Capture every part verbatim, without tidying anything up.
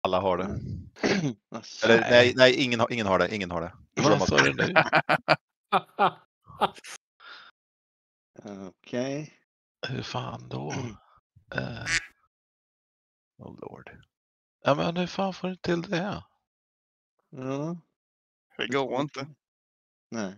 Alla har det. Alltså, Eller nej, nej ingen, har, ingen har det. Ingen har det. Vad sa du nu? Okej. Okay. Hur fan då? Uh, oh lord. Ja, men hur fan får du till det? Ja. Det går inte. Nej.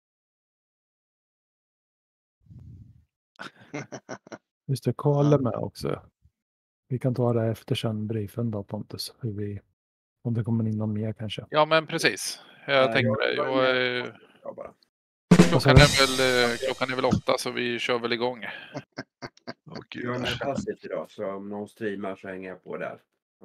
Just det, Karl är med också. Vi kan ta det efter sen briefen då, Pontus. Hur vi, om det kommer in någon mer kanske. Ja, men precis. Jag Nej, tänkte jag- det. jag Jag, är med. eh, Ja, bara. klockan, är väl, eh, klockan är väl åtta så vi kör väl igång. Åh, Jag är gud. med passivt idag, så om någon streamar så hänger jag på där.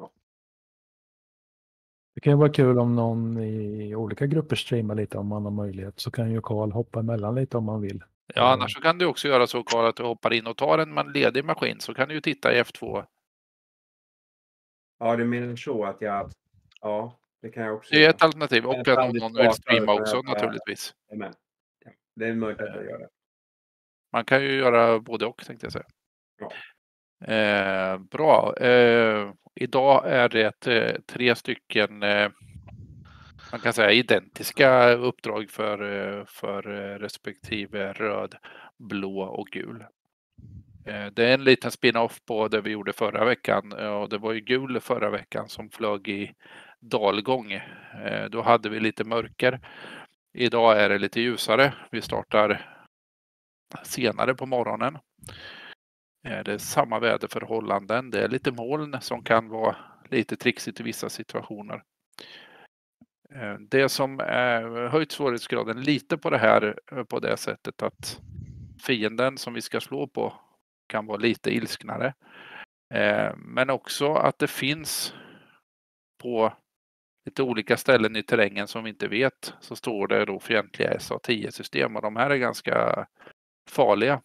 Det kan ju vara kul om någon i olika grupper streamar lite om man har möjlighet. Så kan ju Karl hoppa emellan lite om man vill. Ja, annars så kan du också göra så, Karl, att du hoppar in och tar en man- ledig maskin så kan du ju titta i F två. Ja, du menar så att jag... Ja, det kan jag också Det är göra. ett alternativ. Och Men att fan, om det någon vill startar streama med också att jag- naturligtvis. Amen. Ja, det är möjligt att jag gör det. Man kan ju göra både och, tänkte jag säga. Ja. Eh, bra. Eh, idag är det eh, tre stycken eh, man kan säga identiska uppdrag för, eh, för eh, respektive röd, blå och gul. Eh, det är en liten spin-off på det vi gjorde förra veckan. Eh, och det var ju gul förra veckan som flög i dalgång. Eh, då hade vi lite mörker. Idag är det lite ljusare. Vi startar senare på morgonen. Eh, det är samma väderförhållanden. Det är lite moln som kan vara lite trixigt i vissa situationer. Eh, Det som är höjt svårighetsgraden lite på det här eh, på det sättet att fienden som vi ska slå på kan vara lite ilsknare. Eh, Men också att det finns på lite olika ställen i terrängen som vi inte vet så står det då fientliga S A tio system och de här är ganska farliga.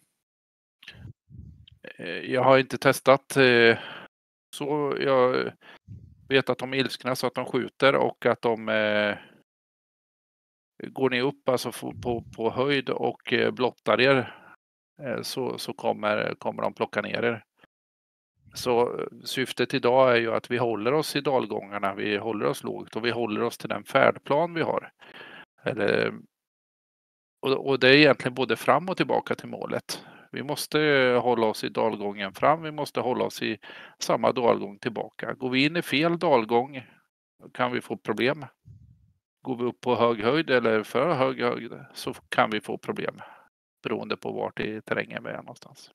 Eh, Jag har inte testat eh, så jag vet att de är ilskna så att de skjuter och att de eh, går ni upp alltså på, på, på höjd och eh, blottar er eh, så, så kommer, kommer de plocka ner er. Så eh, syftet idag är ju att vi håller oss i dalgångarna, vi håller oss lågt och vi håller oss till den färdplan vi har. Eller, och, och det är egentligen både fram och tillbaka till målet. Vi måste hålla oss i dalgången fram, vi måste hålla oss i samma dalgång tillbaka. Går vi in i fel dalgång kan vi få problem. Går vi upp på hög höjd eller för hög höjd så kan vi få problem beroende på vart i terrängen vi är någonstans.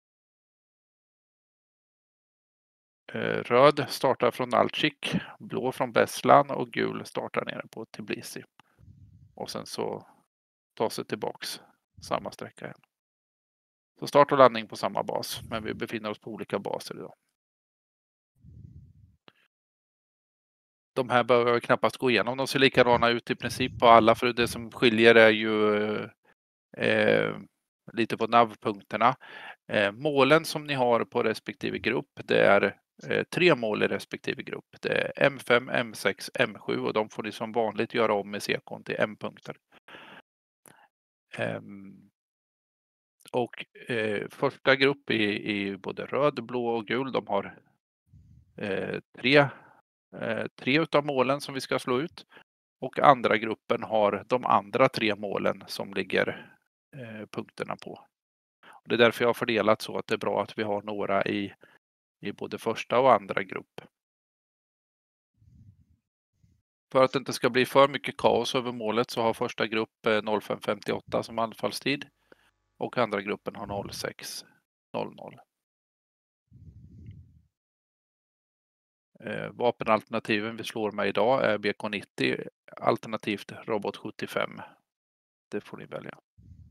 Röd startar från Nalchik, blå från Beslan och gul startar nere på Tbilisi. Och sen så tar sig tillbaks samma sträcka igen. Så start och landning på samma bas, men vi befinner oss på olika baser idag. De här behöver jag knappast gå igenom. De ser likadana ut i princip på alla, för det som skiljer är ju eh, lite på navpunkterna. Eh, målen som ni har på respektive grupp, det är eh, tre mål i respektive grupp. Det är M fem, M sex, M sju och de får ni som vanligt göra om med sekon till M-punkter. Eh, och eh, första grupp i, i både röd, blå och gul, de har eh, tre Eh, tre utav målen som vi ska slå ut och andra gruppen har de andra tre målen som ligger eh, punkterna på. Och det är därför jag har fördelat så att det är bra att vi har några i, i både första och andra grupp. För att det inte ska bli för mycket kaos över målet så har första grupp eh, noll fem femtioåtta som anfallstid och andra gruppen har noll sex noll noll. Eh, vapenalternativen vi slår med idag är B K nittio alternativt Robot sjuttiofem. Det får ni välja.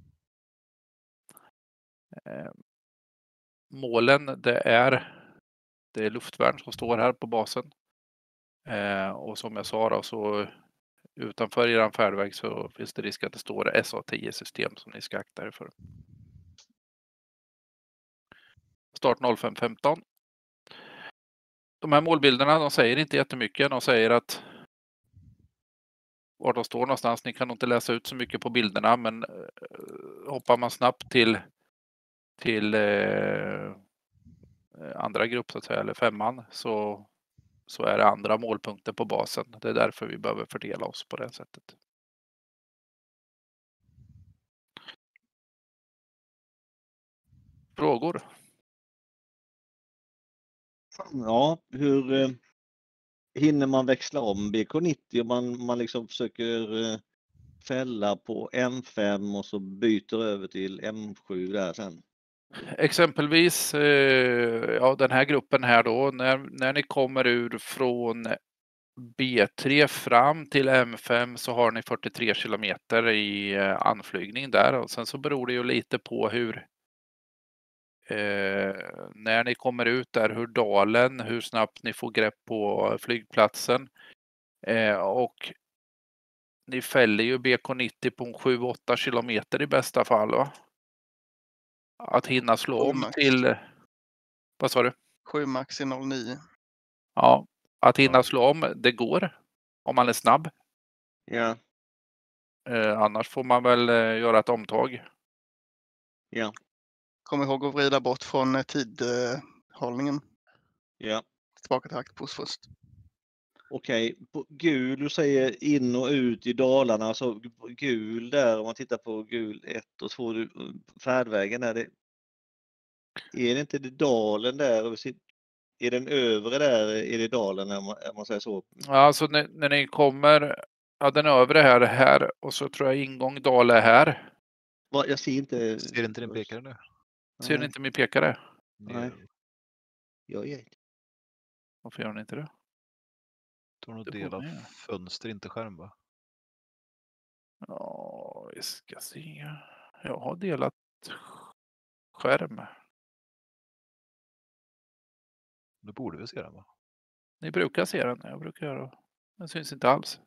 Eh, målen det är, det är luftvärn som står här på basen. Eh, och som jag sa då, så utanför er färdväg så finns det risk att det står S A tio system som ni ska akta er för. Start noll fem femton. De här målbilderna de säger inte jättemycket. De säger att var de står någonstans. Ni kan nog inte läsa ut så mycket på bilderna, men eh, hoppar man snabbt till till eh, andra grupp så att säga, eller femman, så så är det andra målpunkter på basen. Det är därför vi behöver fördela oss på det sättet. Frågor? Ja, hur eh, hinner man växla om B K nittio om man, man liksom försöker eh, fälla på M fem och så byter över till M sju där sen? Exempelvis eh, ja, den här gruppen här då, när, när ni kommer ur från B tre fram till M fem så har ni fyrtiotre kilometer i eh, anflygning där och sen så beror det ju lite på hur eh, när ni kommer ut där, hur dalen, hur snabbt ni får grepp på flygplatsen eh, och ni fäller ju B K nittio på sju åtta kilometer i bästa fall, va? Att hinna slå Sju om max. till, vad sa du? sju max i noll nio. Ja, att hinna Ja. slå om, det går om man är snabb. Ja, Eh, annars får man väl eh, göra ett omtag. ja, Kom ihåg att vrida bort från eh, tidhållningen. ja. Tillbaka till aktpos först. Okej, på gul, du säger in och ut i Dalarna, alltså gul där, om man tittar på gul ett och två, du- färdvägen där, det, är det inte det dalen där, över sitt- är den övre där, är det dalen om man, om man säger så? Ja, alltså när, när ni kommer, ja den övre här är här och så tror jag ingång dal är här. Va, jag ser inte. Ser inte din pekare nu? Ser ni Nej, inte min pekare? Nej. jag är. Varför gör ni inte det? Du har nog Det borde delat ni göra. fönster, inte skärm, va? Ja, vi ska se. Jag har delat skärm. Du borde vi se den, va? Ni brukar se den. Jag brukar göra. Den syns inte alls.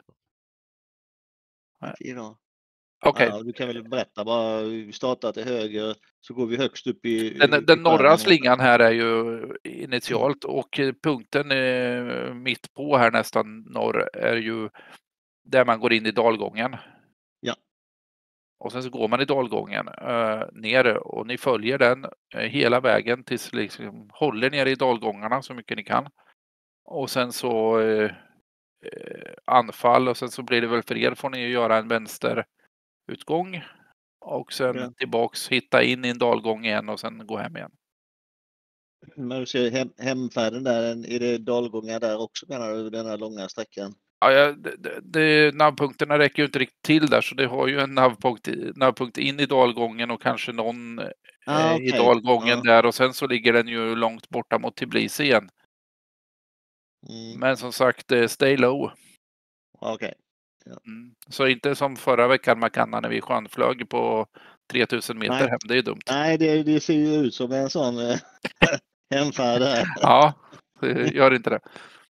Inte idag. Okej. Ja, du kan väl berätta bara, vi startar till höger så går vi högst upp i Den, i den norra skärmen. slingan här är ju initialt och punkten eh, mitt på här nästan norr är ju där man går in i dalgången. Ja. Och sen så går man i dalgången eh, ner och ni följer den eh, hela vägen tills liksom håller ner i dalgångarna så mycket ni kan. Och sen så eh, eh, anfall och sen så blir det väl för er får ni ju göra en vänsterutgång och sen Ja. tillbaks, hitta in i en dalgång igen och sen gå hem igen. Men du ser hem, hemfärden där, är det dalgångar där också menar du, den här långa sträckan? Ja, ja, det, det, det, navpunkterna räcker ju inte riktigt till där så det har ju en navpunkt, navpunkt in i dalgången och kanske någon Ah, eh, okej. i dalgången Ja. där och sen så ligger den ju långt borta mot Tbilisi igen. Mm. Men som sagt, eh, stay low. Okej. Mm. Så inte som förra veckan Makanna när vi skönflög på tre tusen meter Nej. hem, det är dumt. Nej, det, det ser ju ut som en sån eh, hemfärd här. Ja, det gör inte det.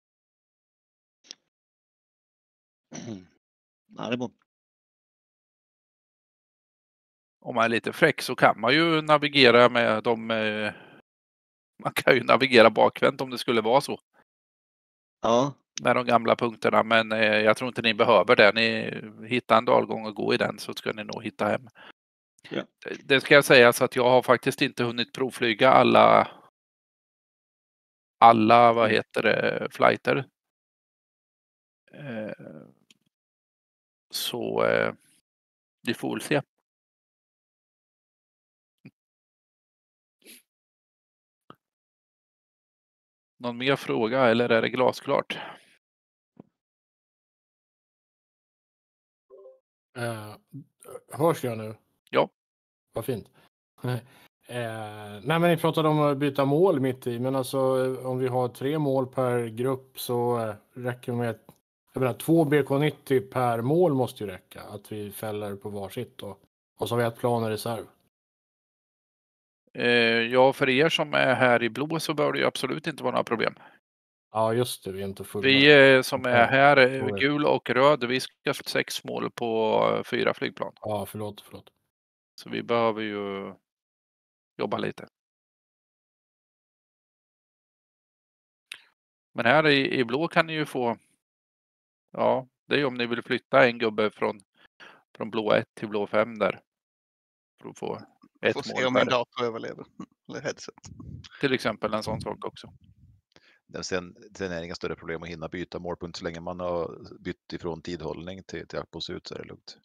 Ja, det är bra. Om man är lite fräck så kan man ju navigera med de eh, man kan ju navigera bakvänt om det skulle vara så. Ja, Med de gamla punkterna, men eh, jag tror inte ni behöver det. Ni hittar en dalgång och gå i den så ska ni nog hitta hem. Ja. Det, det ska jag säga så att jag har faktiskt inte hunnit provflyga alla alla, vad Mm. heter det, flighter. Eh, så eh, vi får väl se. Någon mer fråga eller är det glasklart? Uh, hörs jag nu? Ja. Vad fint. eh, nej men ni pratade om att byta mål mitt i, men alltså eh, om vi har tre mål per grupp så eh, räcker det med jag menar, två B K nittio per mål måste ju räcka. Att vi fäller på varsitt då. Och så har vi ett plan i reserv. Eh, ja, för er som är här i blå så bör det ju absolut inte vara några problem. Ja just det, vi är inte fulla. Vi eh, som är Okej, här, eh, sorry. gul och röd, vi ska ha sex mål på eh, fyra flygplan. Ja förlåt, förlåt. Så vi behöver ju jobba lite. Men här i, i blå kan ni ju få, ja, det är om ni vill flytta en gubbe från, från blå ett till blå fem där. För att få ett Får se mål om min per. dator överlever. Eller headset. Till exempel en sån sak också. Sen, sen är det inga större problem att hinna byta målpunkt så länge man har bytt ifrån tidhållning till, till jaktboss ut så är det lugnt.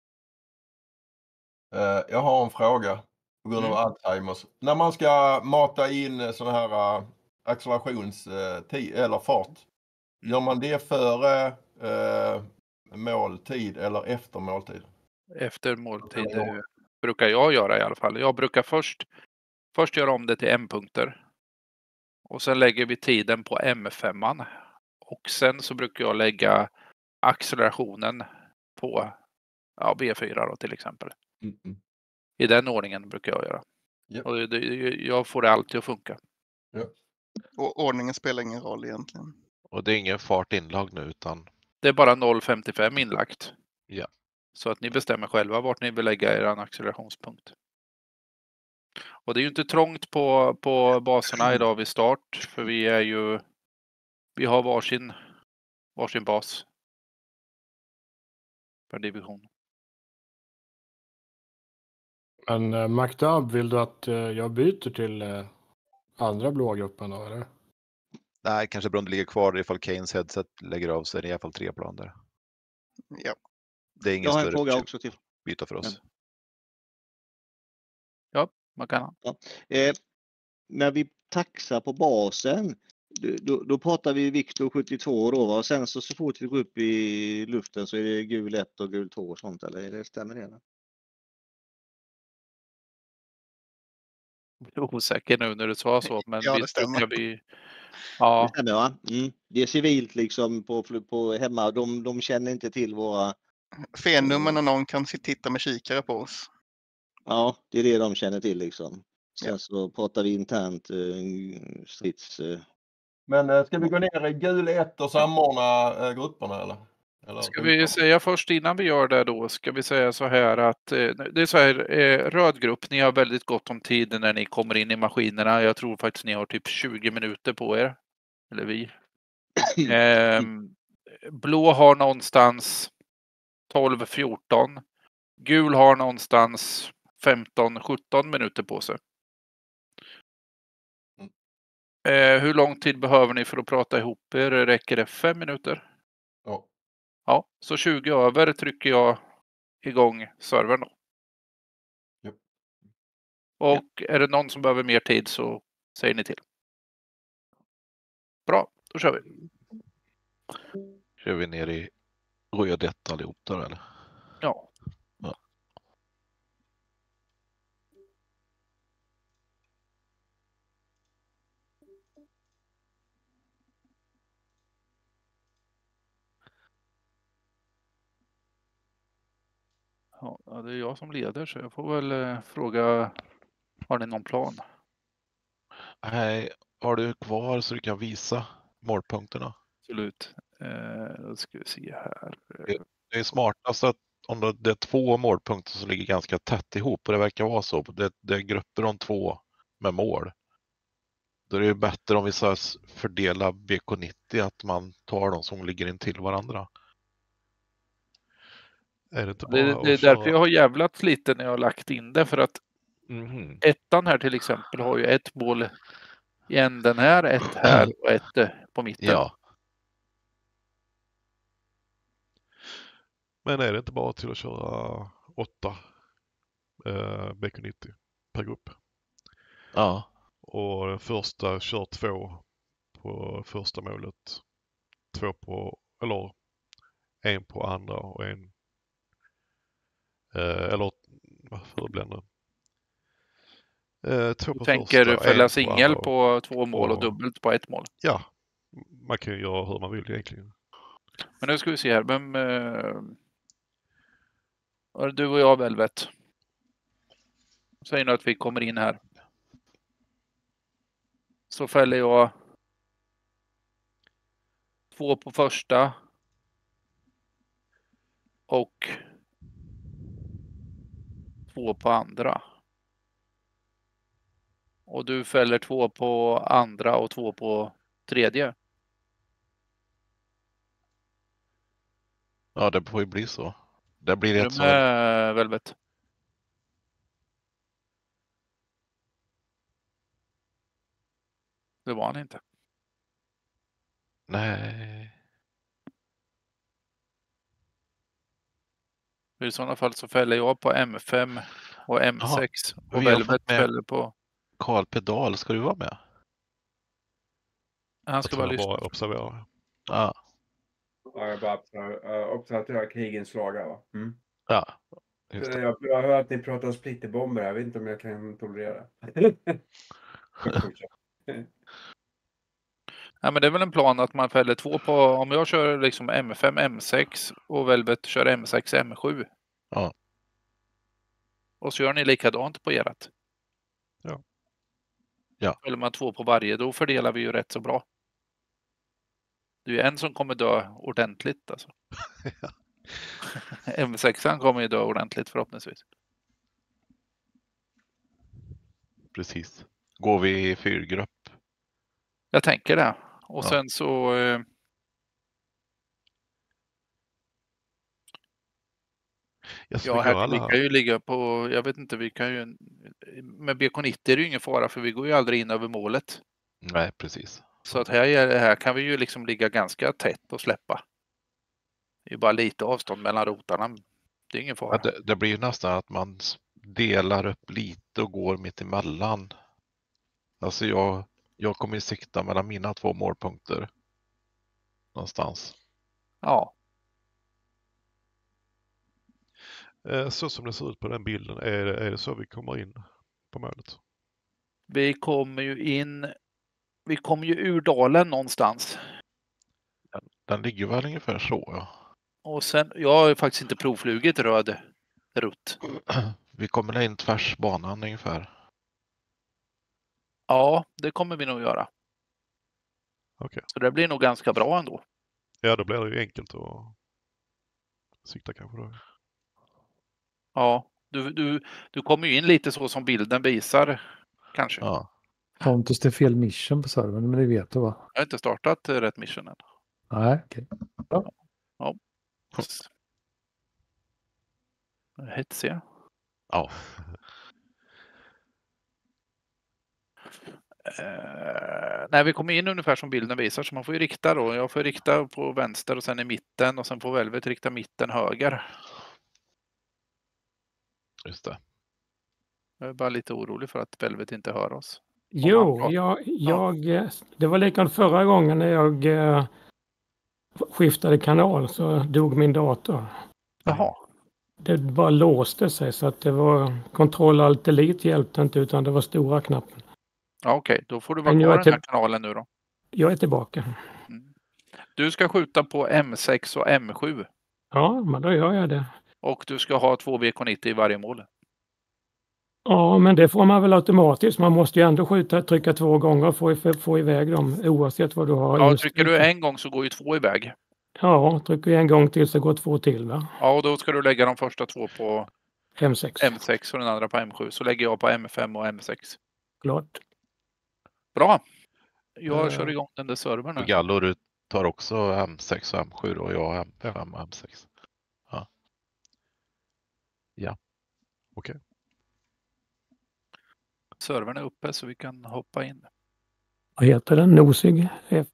Eh, jag har en fråga på grund av Mm. Alzheimers. När man ska mata in sådana här uh, accelerationstid eller fart, gör man det före uh, måltid eller efter måltid? Efter måltid eh, brukar jag göra i alla fall. Jag brukar först, först göra om det till M-punkter. Och sen lägger vi tiden på M fem. Och sen så brukar jag lägga accelerationen på ja, B fyra då, till exempel. Mm-mm. I den ordningen brukar jag göra. Japp. Och det, jag får det alltid att funka. Och ordningen spelar ingen roll egentligen. Och det är ingen fart inlagd nu utan Det är bara noll komma femtiofem inlagt. Ja. Så att ni bestämmer själva vart ni vill lägga er accelerationspunkt. Och det är ju inte trångt på, på baserna idag vid start. För vi är ju vi har varsin, varsin bas per division. Men eh, Maktab, vill du att eh, jag byter till eh, andra blåa gruppen då, eller? Nej, kanske bra om det ligger kvar ifall Kanes headset lägger av sig. Det är i alla fall tre plan där. Ja. Det är ingen Jag har en större fråga också till. byta för oss. Man kan. Eh, när vi taxar på basen, då, då pratar vi Victor sjuttiotvå då, va? Och sen så, så fort vi går upp i luften så är det gul ett och gul två och sånt, eller det stämmer det? Eller? Jag är osäker nu när du sa så. Men Ja, det visst stämmer. brukar vi. Ja, Det stämmer, va? Mm. Det är civilt liksom på, på hemma, de, de känner inte till våra... Fel nummer när någon kan titta med kikare på oss. Ja, det är det de känner till liksom. Sen Ja. så pratar vi internt eh, strids... Eh. Men eh, ska vi gå ner i gul ett och samordna eh, grupperna eller? eller ska vi säga först innan vi gör det då, ska vi säga så här att eh, det är så här, eh, röd grupp, ni har väldigt gott om tid när ni kommer in i maskinerna. Jag tror faktiskt ni har typ tjugo minuter på er. Eller vi. Eh, blå har någonstans tolv fjorton. Gul har någonstans femton sjutton minuter på sig. Eh, hur lång tid behöver ni för att prata ihop er? Räcker det fem minuter? Ja. Ja, så tjugo över trycker jag igång servern då. Japp. Och är det någon som behöver mer tid så säger ni till. Bra, då kör vi. kör vi ner i röd ett allihop då eller? Ja. Ja. Ja, det är jag som leder så jag får väl eh, fråga, har ni någon plan? Nej, har du kvar så du kan visa målpunkterna? Absolut. Eh, då ska vi se här. Det är smartast att om det är två målpunkter som ligger ganska tätt ihop och det verkar vara så, det, det är grupper om två med mål. Då är det ju bättre om vi så fördelar B K nittio att man tar de som ligger in till varandra. Är det inte bara Det, det är att därför köra? jag har jävlat lite när jag har lagt in det för att Mhm. ettan här till exempel har ju ett mål i änden här, ett här och ett eh, på mitten. Ja. Men är det inte bara till att köra åtta eh, B K nittio per grupp? Ja. Och den första kör två på första målet. Två på, eller en på andra och en, eh, eller varför blir det? Eh, två Du på tänker första, fälla en på singel andra. på två mål och och- dubbelt på ett mål. Ja, man kan ju göra hur man vill egentligen. Men nu ska vi se här. Vem, eh, var det du och jag, Velvet? Säg nu att vi kommer in här. Så fäller jag två på första. Och två på andra. Och du fäller två på andra och två på tredje. Ja, det får ju bli så. Det blir Är du ett som är... med, Velvet? Det var han inte. Nej. I sådana fall så fäller jag på M fem och M sex och vi har Velvet fått med- fäller på... Karl Pedal, ska du vara med? Han ska Jag bara tror jag lyssna. bara observera. Ja. Ja, jag bara observerar, observerar krigens lagar. Va? Mm. Ja. Just det. Jag, jag hör att ni pratar om splitterbomber. Jag vet inte om jag kan tolerera. Jag fortsätter. Ja, men det är väl en plan att man fäller två på... Om jag kör liksom M fem, M sex och Velvet kör M sex, M sju. Ja. Och så gör ni likadant på ert. Ja. Ja. Fäller man två på varje, då fördelar vi ju rätt så bra. Det är ju en som kommer dö ordentligt alltså. M sex kommer ju dö ordentligt förhoppningsvis. Precis. Går vi i fyrgrupp? Jag tänker det. Och Ja. sen så... Eh, Jag så ja, vi här, går alla vi kan ju ligga på... Jag vet inte, vi kan ju... Med B K nittio är det ju ingen fara för vi går ju aldrig in över målet. Nej, precis. Så att här, här kan vi ju liksom ligga ganska tätt och släppa. Det är ju bara lite avstånd mellan rotarna. Det är ingen fara. Ja, det, det blir ju nästan att man delar upp lite och går mitt emellan. Alltså jag, jag kommer ju sikta mellan mina två målpunkter. Någonstans. Ja. Eh, Så som det ser ut på den bilden, är det, är det så vi kommer in på målet? Vi kommer ju in... Vi kommer ju ur dalen någonstans. Den ligger väl ungefär så, ja. Och sen, jag har ju faktiskt inte provflugit röd rutt. Vi kommer in tvärs banan ungefär. Ja, det kommer vi nog göra. Okej. Så det blir nog ganska bra ändå. Ja, då blir det ju enkelt att sikta kanske då. Ja, du, du, du kommer ju in lite så som bilden visar kanske. Ja. Pontus, det är fel mission på servern, men det vet du va? Jag har inte startat eh, rätt mission än. Nej, okej. Ja. Ja. Hetsiga. Ja. Eh, nej, vi kommer in ungefär som bilden visar, så man får ju rikta då. Jag får rikta på vänster och sen i mitten och sen får Velvet rikta mitten höger. Just det. Jag är bara lite orolig för att Velvet inte hör oss. Jo, jag, jag, det var likadant förra gången när jag eh, skiftade kanal så dog min dator. Jaha. Det bara låste sig så att det var kontroll alt delete hjälpte inte utan det var stora knappen. Ja, okej, okay. Då får du vara Men kvar jag i är den här till- kanalen nu då. Jag är tillbaka. Mm. Du ska skjuta på M sex och M sju. Ja, men då gör jag det. Och du ska ha två B K nittio i varje mål. Ja, men det får man väl automatiskt. Man måste ju ändå skjuta, trycka två gånger och få, få iväg dem oavsett vad du har. Ja, inställt. trycker du en gång så går ju två iväg. Ja, trycker jag en gång till så går två till va? Ja, och då ska du lägga de första två på M sex. M sex och den andra på M sju. Så lägger jag på M fem och M sex. Klart. Bra. Jag Eh. kör igång den där servern nu. Gallo, du tar också M sex och M sju och jag M fem och M sex. Ja. Ja. Okej. Servern är uppe så vi kan hoppa in. Vad heter den? Nosig? F-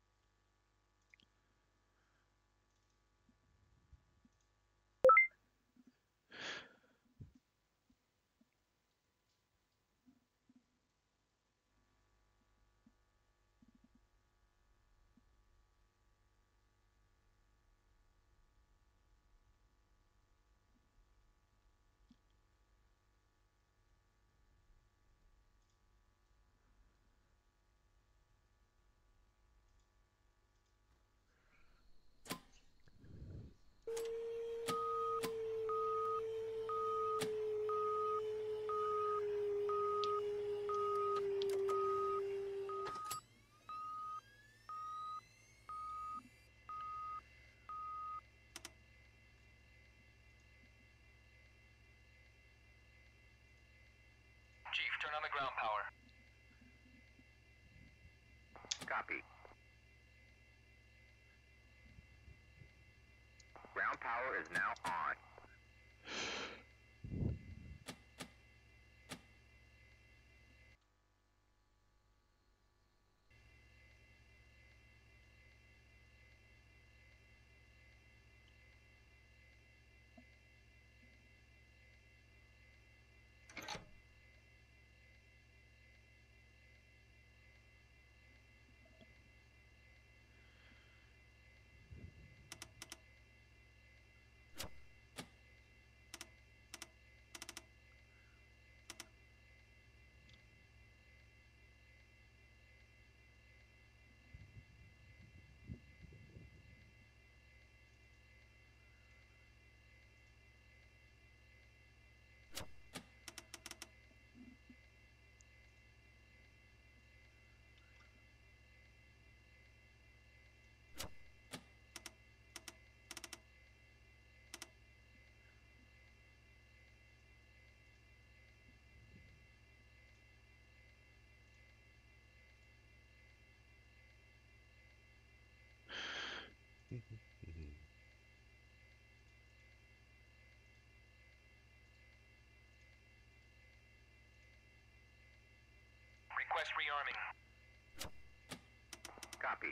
Chief, turn on the ground power. Copy. Ground power is now on. Request rearming. Copy.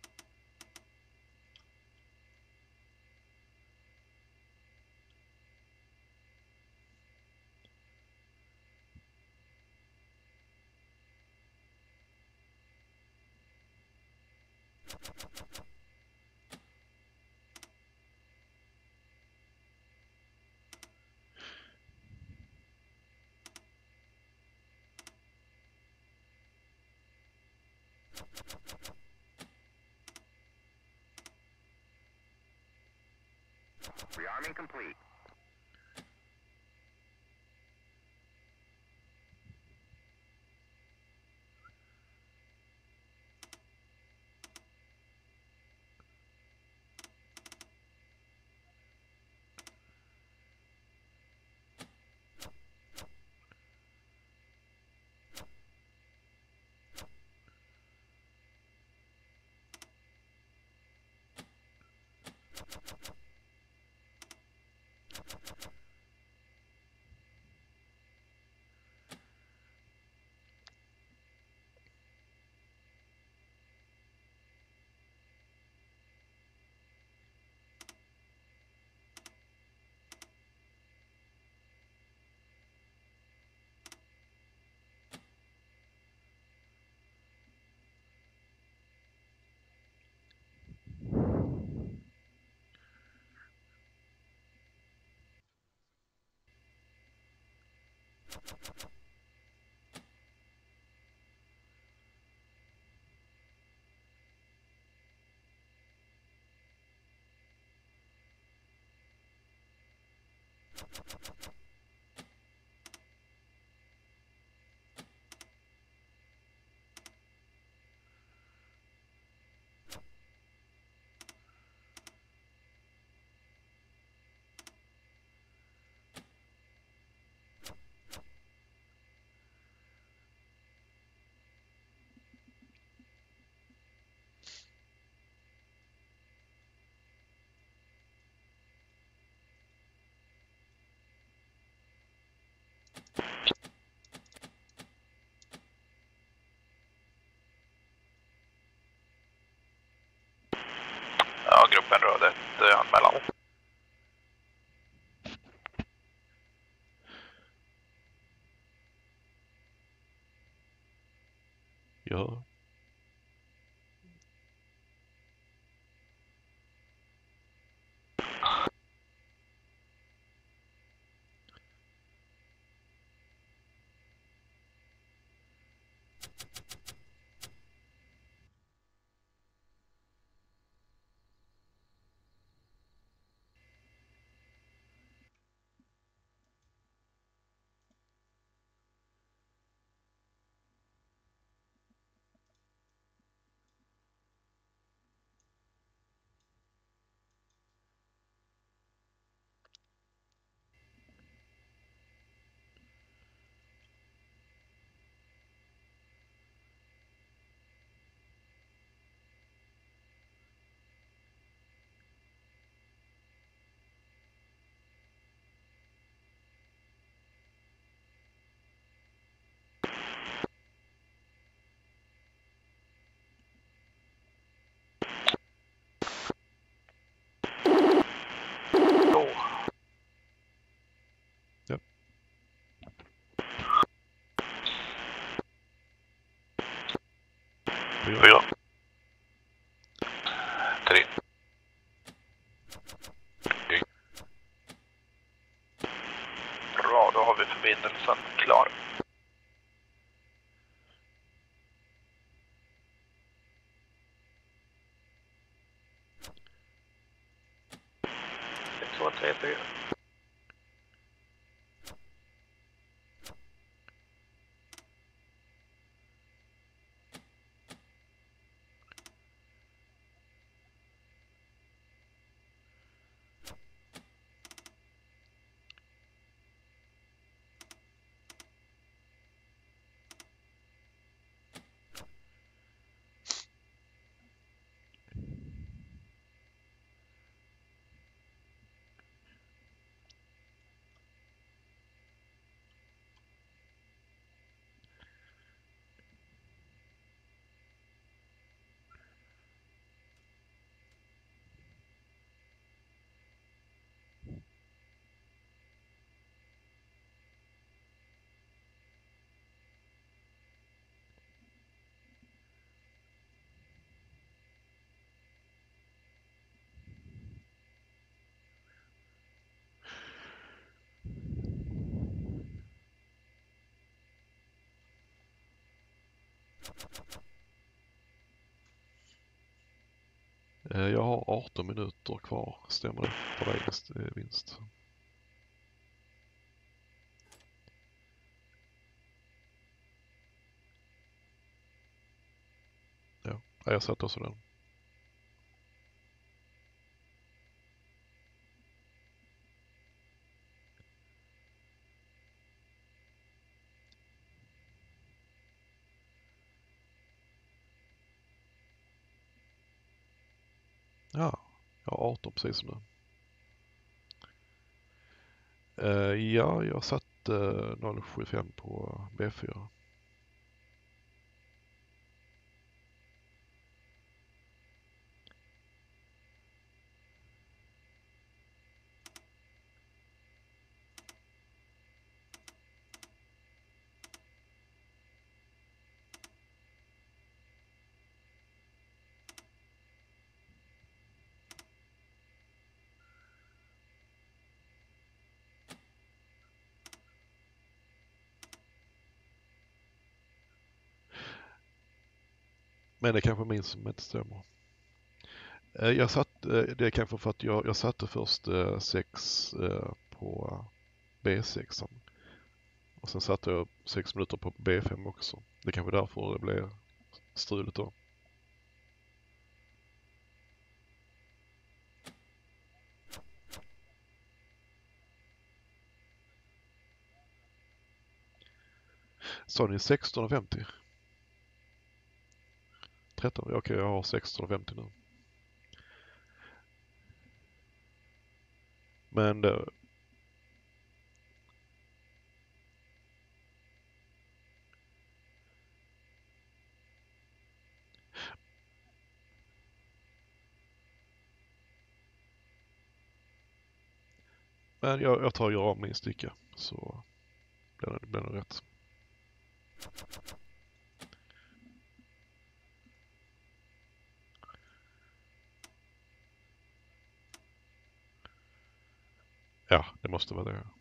Rearming complete. Ja, gruppen rörde ett eh, anmälan. Ja. Då. Ja. Fyra. Fyra. Tre. Okej. Bra, då har vi förbindelsen klar. sex, två, tre, fyra. Eh, Jag har arton minuter kvar, stämmer det för dig eh, vinst? Ja, jag satt också den. Ja, jag har arton precis som det. Eh, ja, jag satte noll komma sjuttiofem på B fyra. Men det är kanske min som inte stämmer. Eh, Jag satt, eh, det är kanske för att jag, jag satte först eh, sex eh, på B sex. Och sen satte jag sex minuter på B fem också. Det är kanske därför det blev struligt då. Sa ni sexton femtio? tretton? Okej, jag har sexton femtio nu. Men det, men jag, jag tar och gör om min sticka så blir det, blir det rätt. Ja, det måste vara det.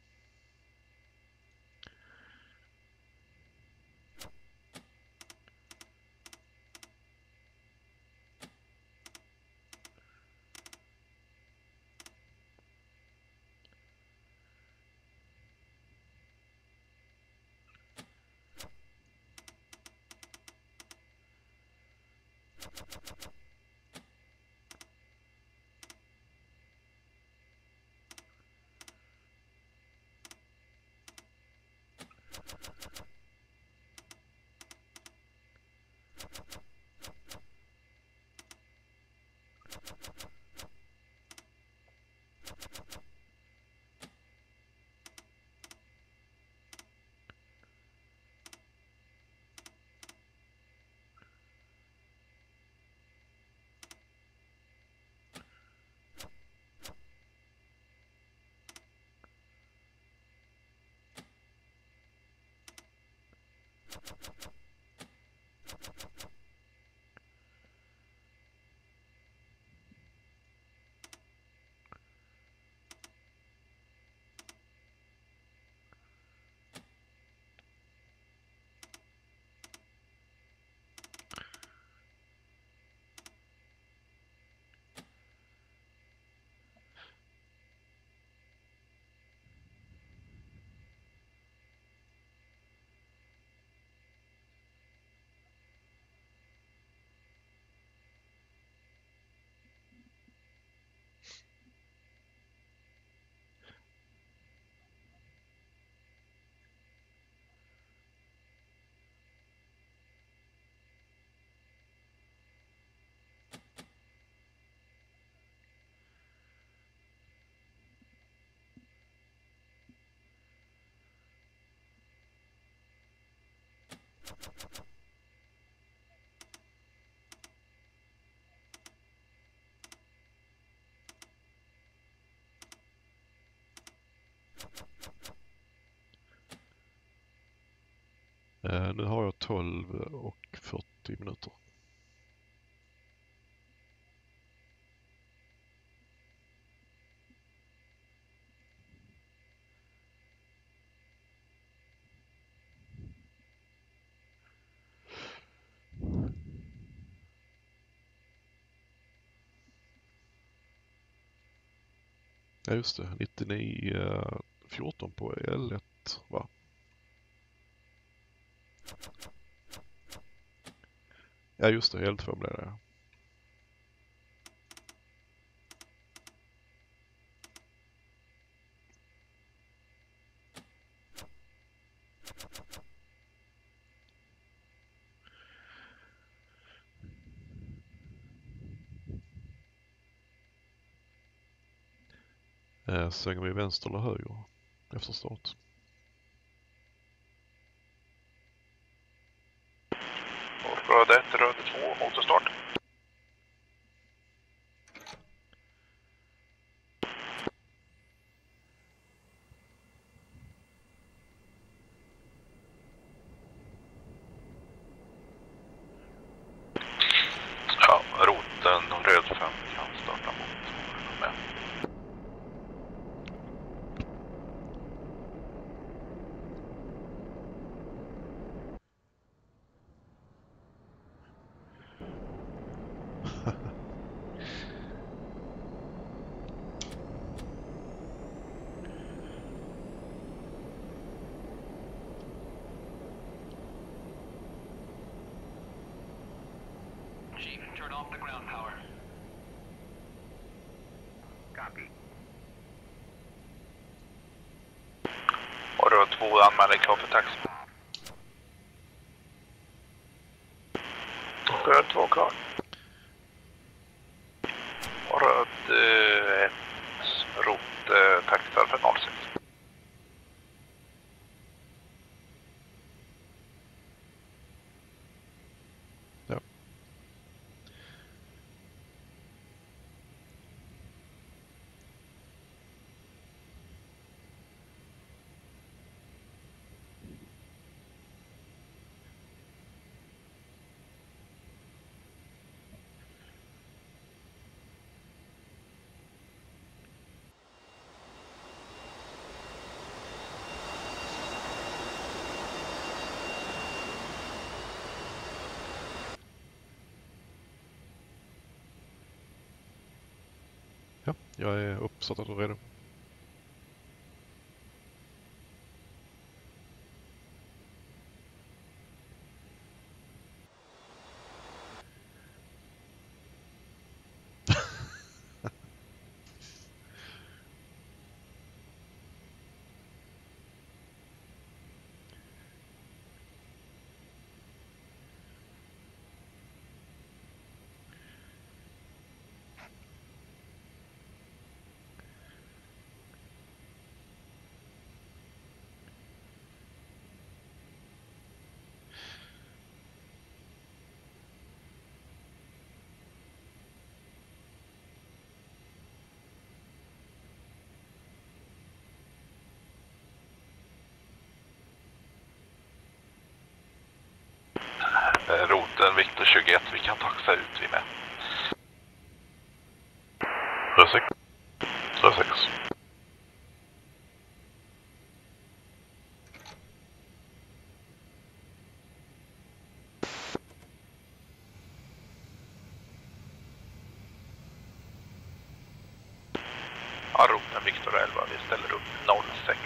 Eh, nu har jag tolv och fyrtio minuter. Ja just det, nittionio fjorton på L ett va? Ja just det, L två blev det. Eh, svänger vi vänster eller höger efter start? Och röd ett, röd två, motorstart. Ja, roten röd fem kan starta motorn med. Chief, turn off the ground power. Copy. Och röd två anmäler klar för taxi. Röd två klar. Och röd ett, rot eh, taxar för noll sex. Ja. Ja, jag är uppsatt och redo. Eh, roten Victor tjugoett, vi kan taxa ut vi med. Röd sex. Röd sex. Ja, roten Victor elva, vi ställer upp noll sex.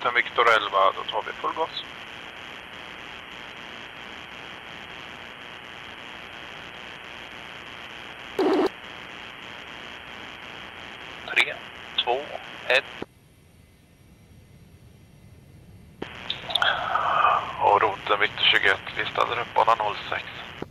roten Victor elva, då tar vi full gas. tre, två, ett. Och roten Victor tjugoett, vi ställer upp bana noll sex.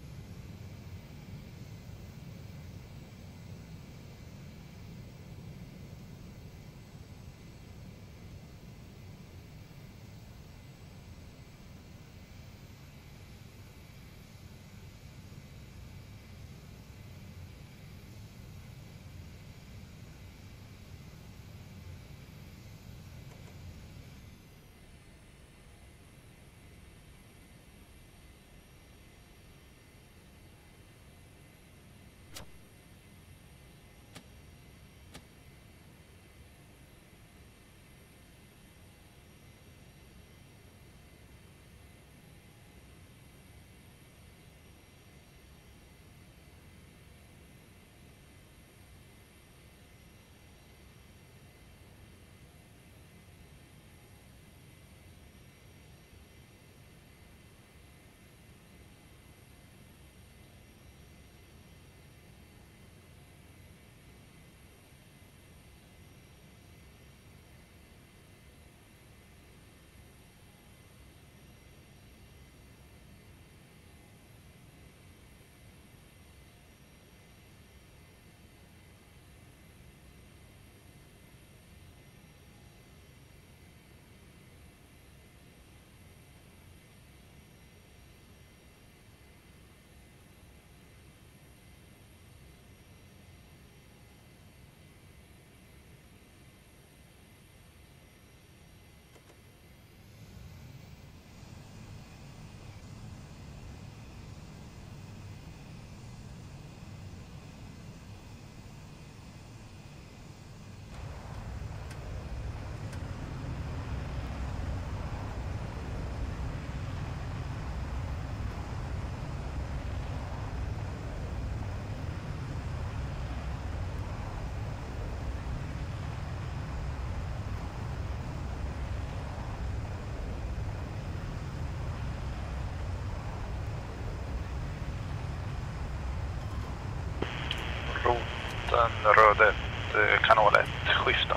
Roten röd ett, kanal ett, skifta.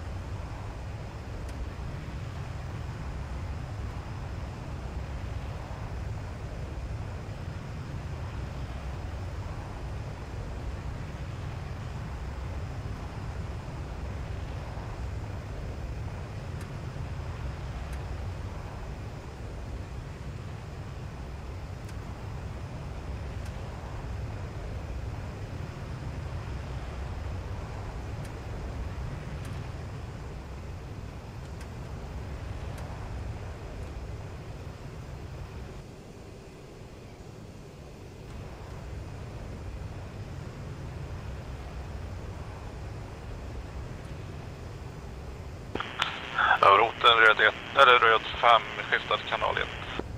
Roten röd ett, eller röd fem, skiftad kanal ett.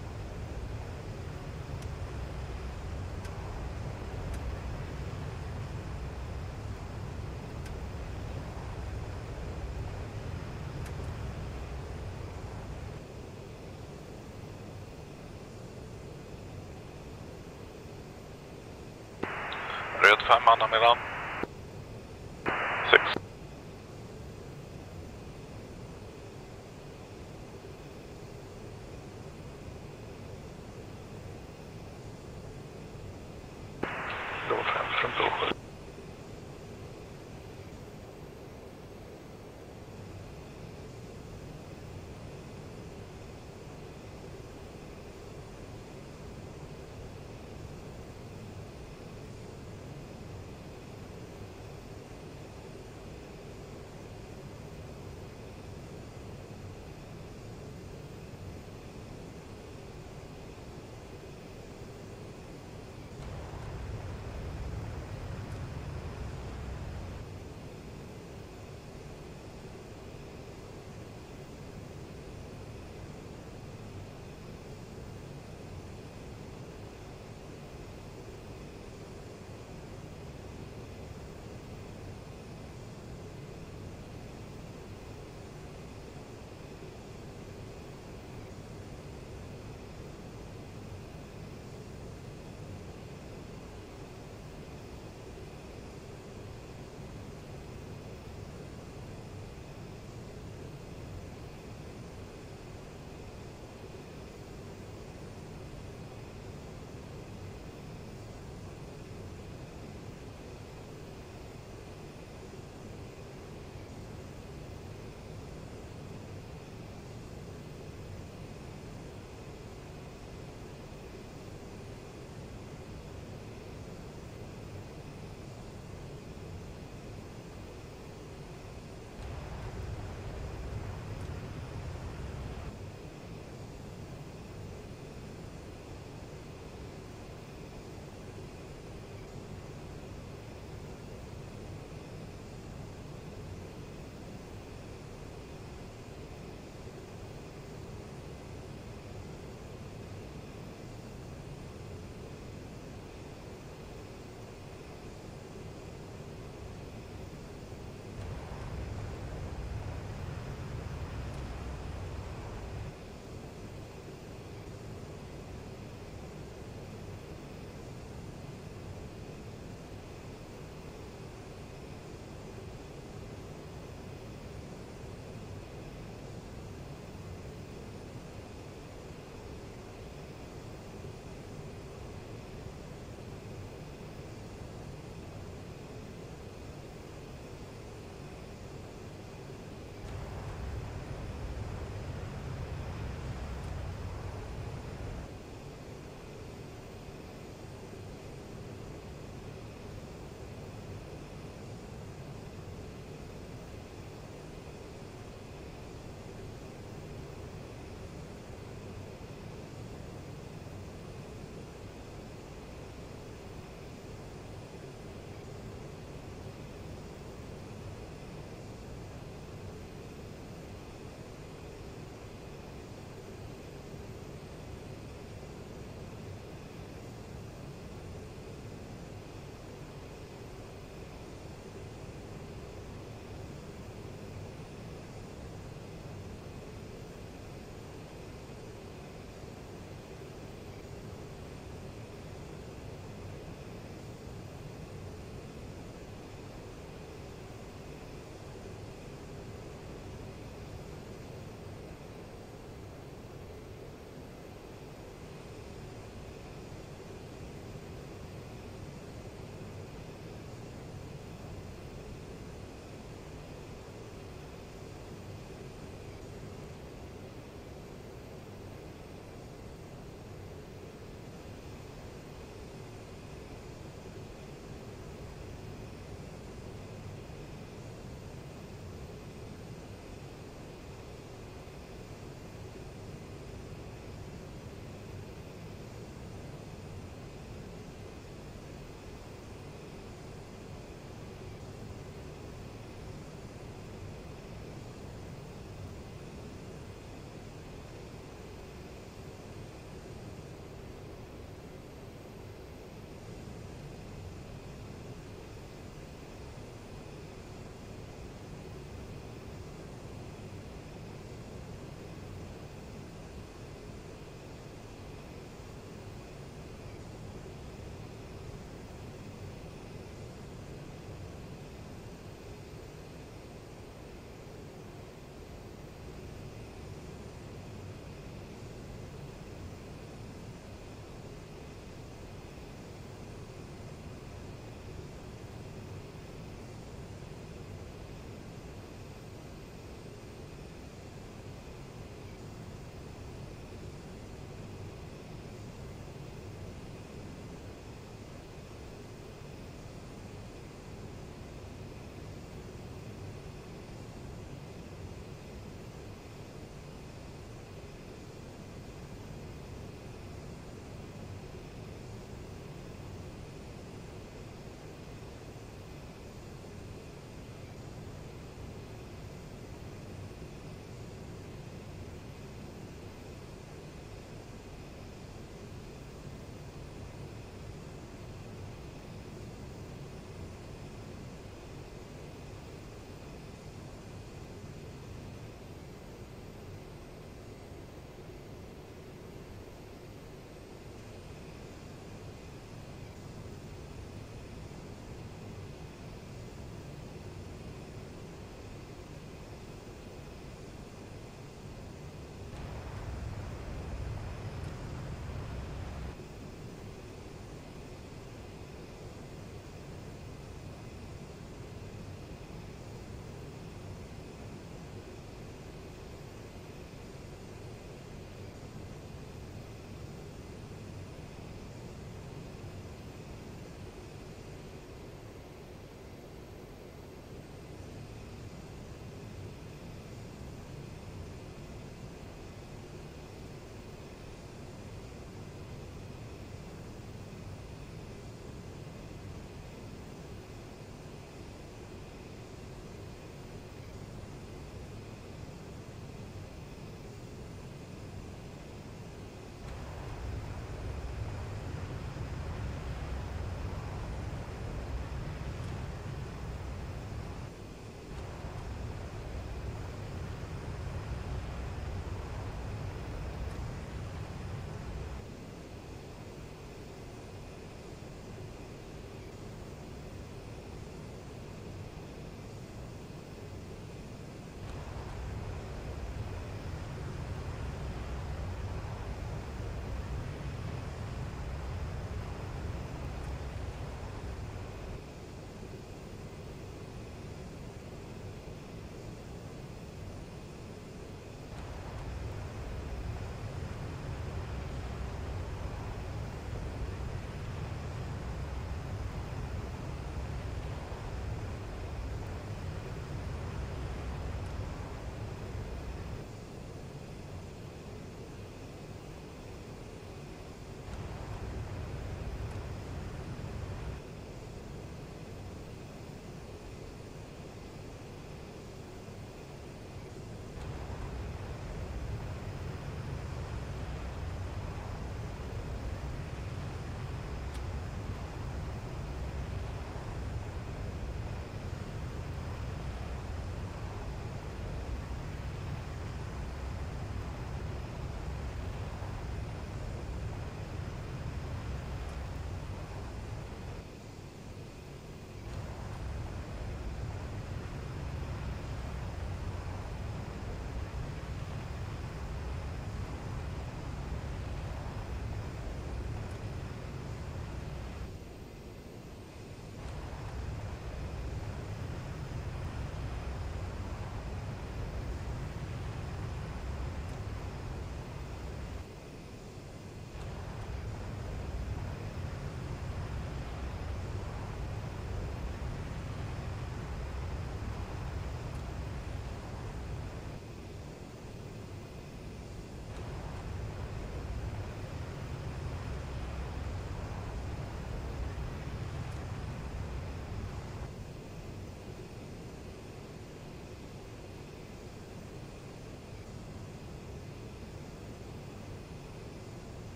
Röd fem, Anna Milan. sex.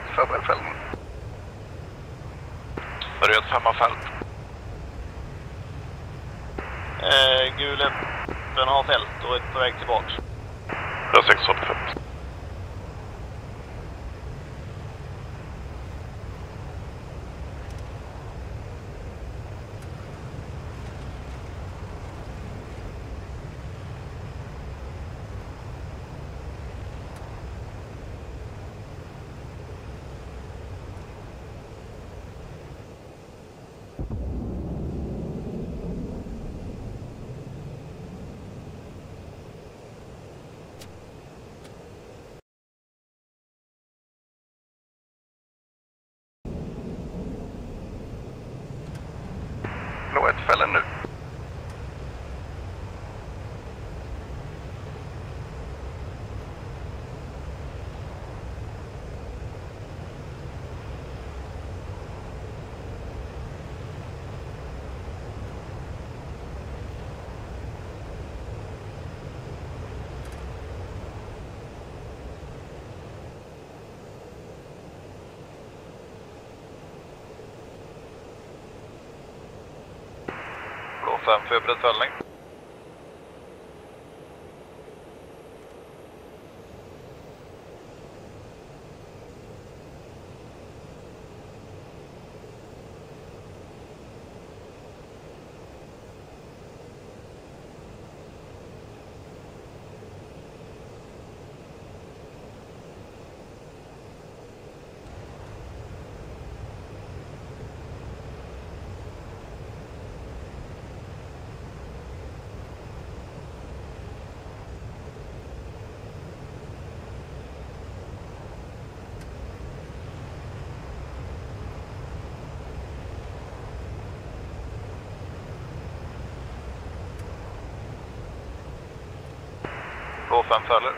Förbered fälten. Röd femma fält. Eh, gul ett, den har fält och är på väg tillbaks. Röd sex har fält. Blå ett fällen nu. Blå fem förberedd fällning. Blå fem fäller.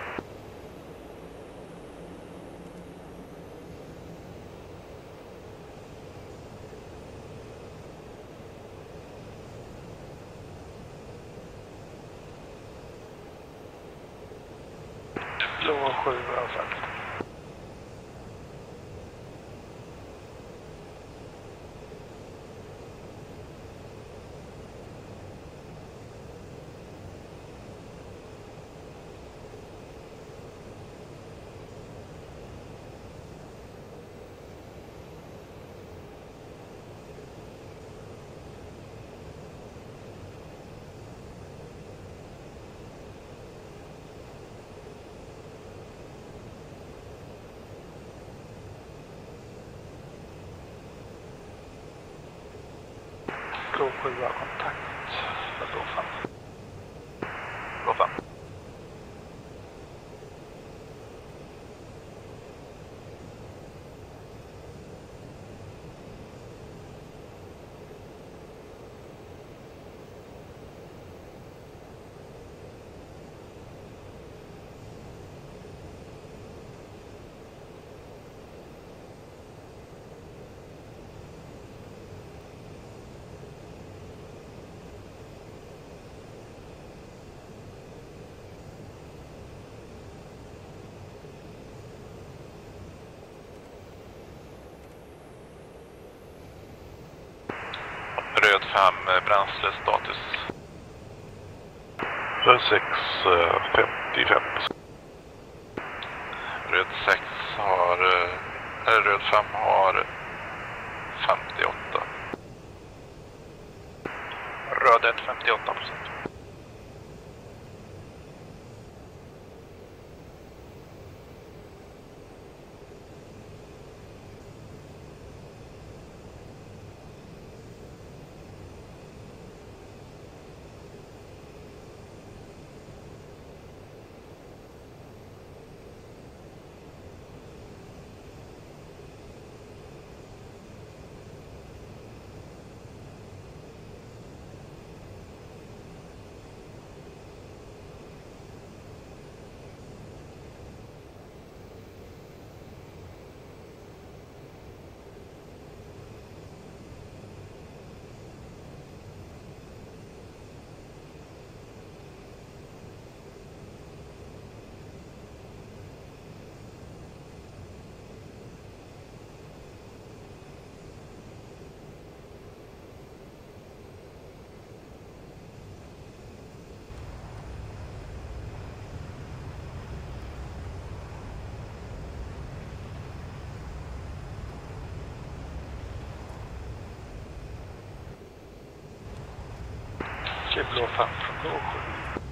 Blå sju har fält. Blå sju har kontakt med blå fem. Blå fem. Röd fem bränslestatus. Röd sex femtiofem. Röd sex har, eller röd fem har femtioåtta. Röd ett femtioåtta procent. Det är blå fem från blå sju.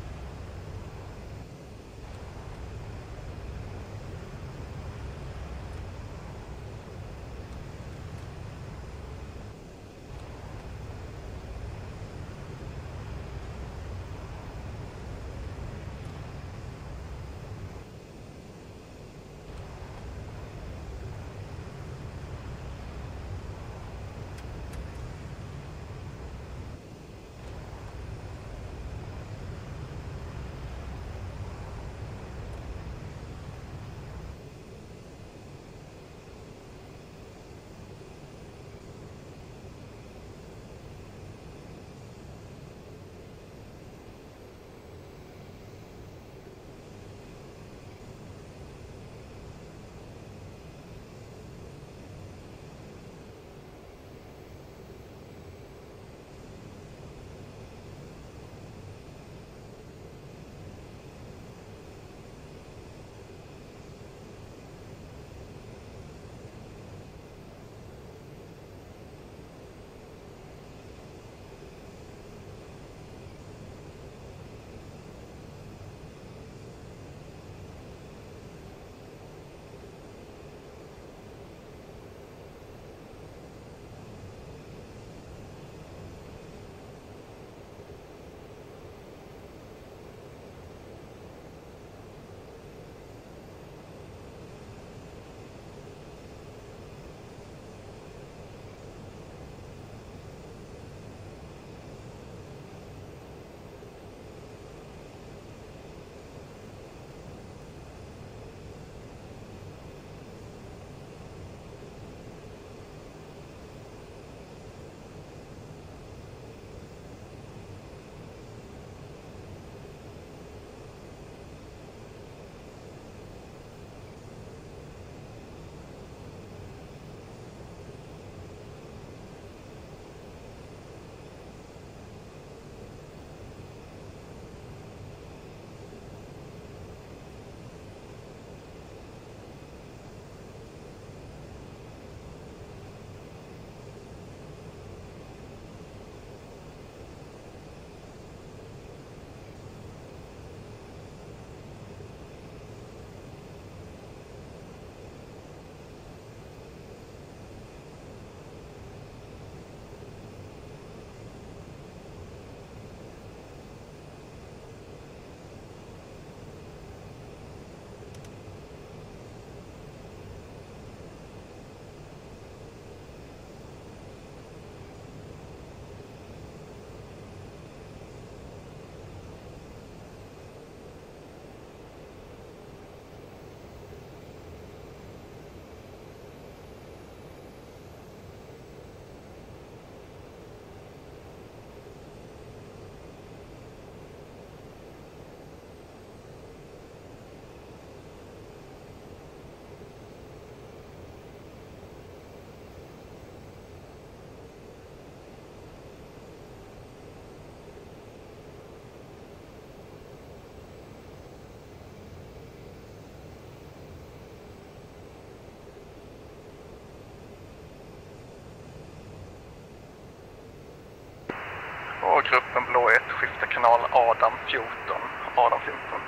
Och gruppen blå ett, skiftar kanal Adam fjorton, Adam fjorton.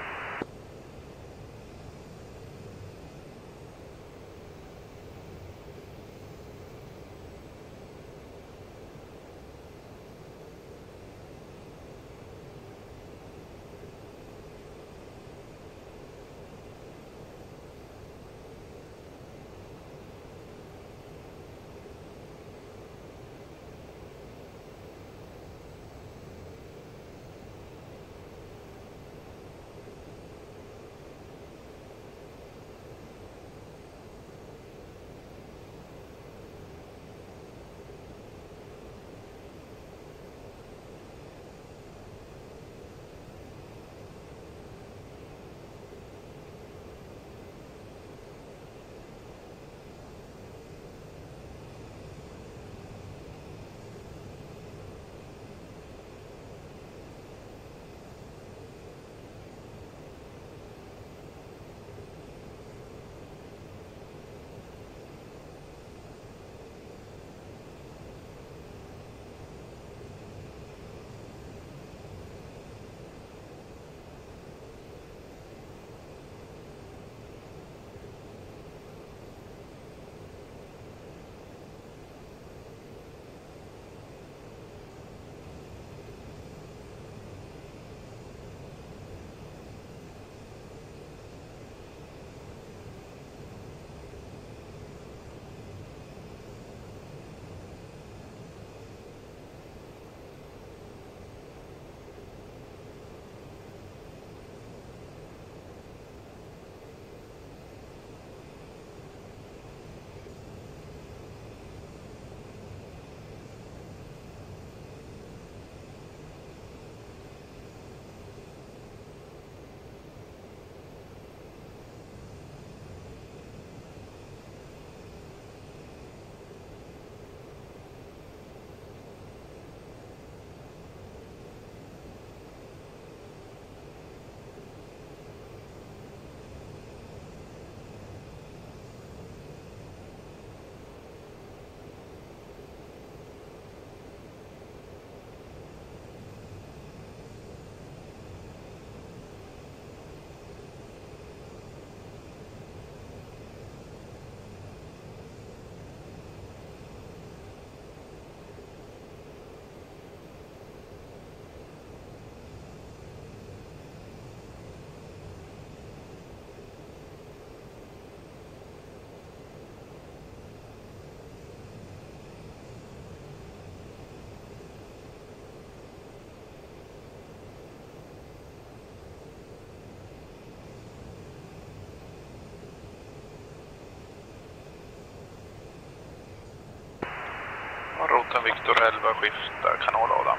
Roten Victor elva skiftar kanal Adam.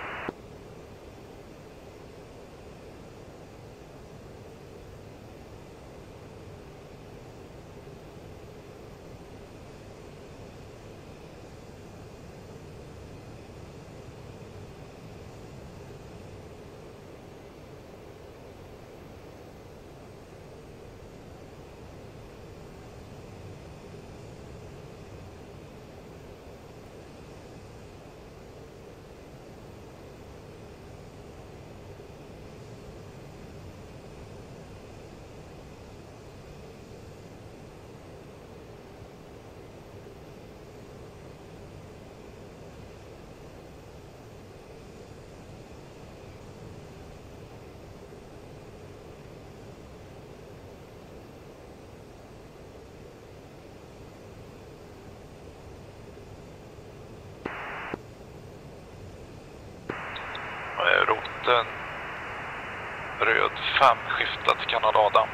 Roten röd fem skiftat till kanal Adam.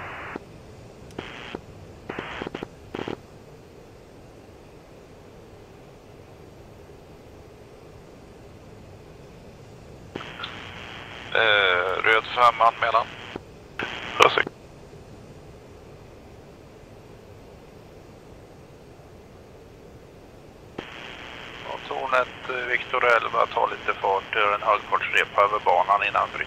Eh, röd fem anmälan. Rösig. Tornet Victor elva tar lite fart, gör en högfartsrepa över banan innan bryt.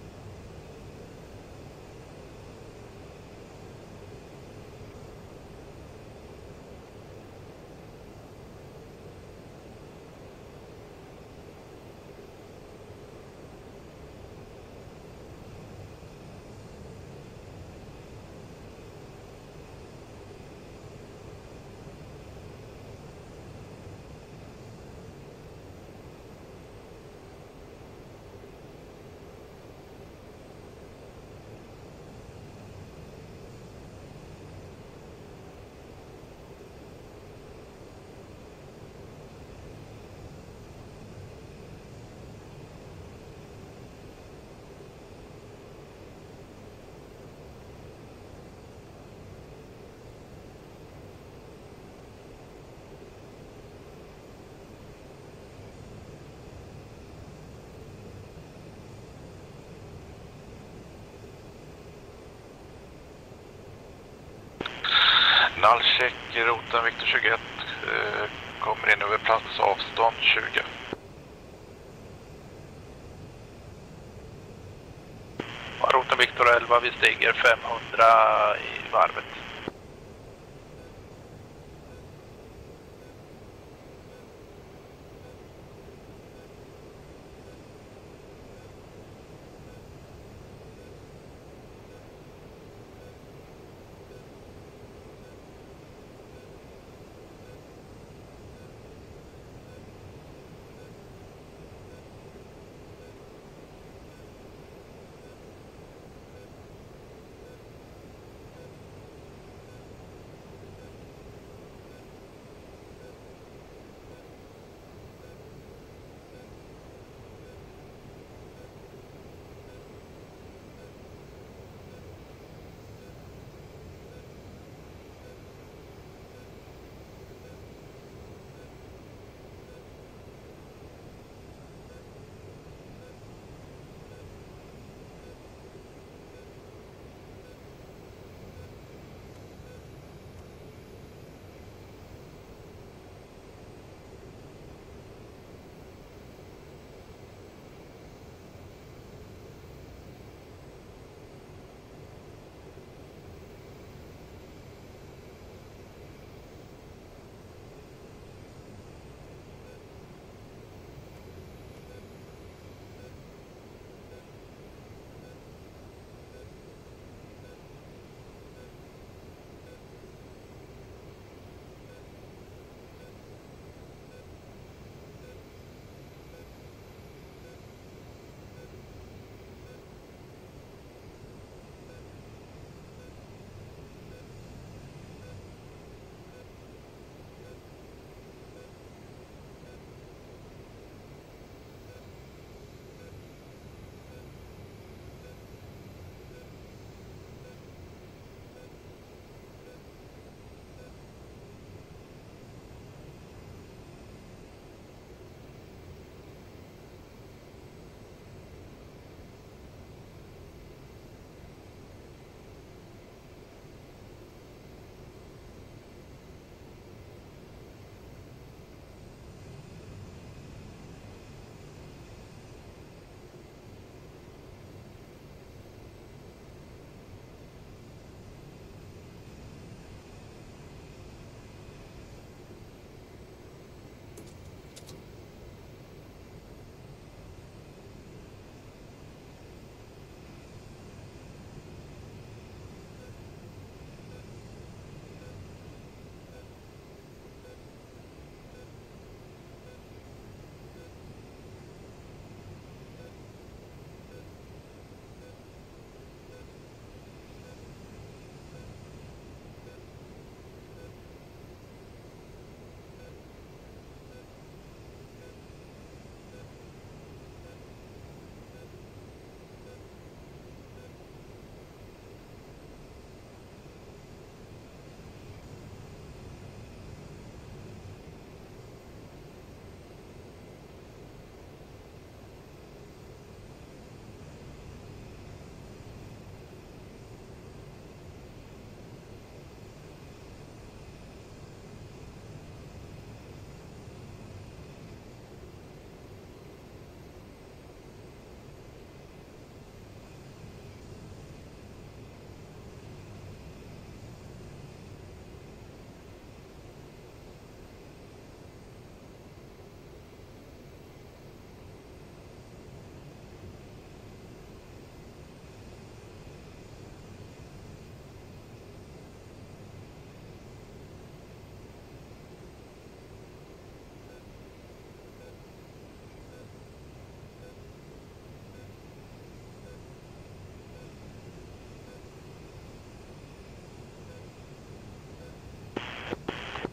Nullcheck, roten Victor tjugoett, eh, kommer in över plats avstånd tjugo. Roten Victor elva, vi stiger femhundra i varvet.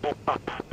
åtta.